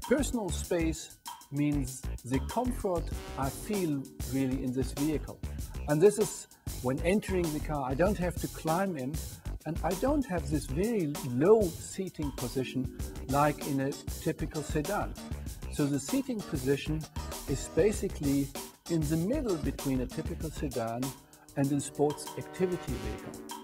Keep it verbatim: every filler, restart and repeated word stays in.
Personal space means the comfort I feel really in this vehicle. And this is when entering the car, I don't have to climb in, and I don't have this very low seating position like in a typical sedan. So the seating position is basically in the middle between a typical sedan and a sports activity vehicle.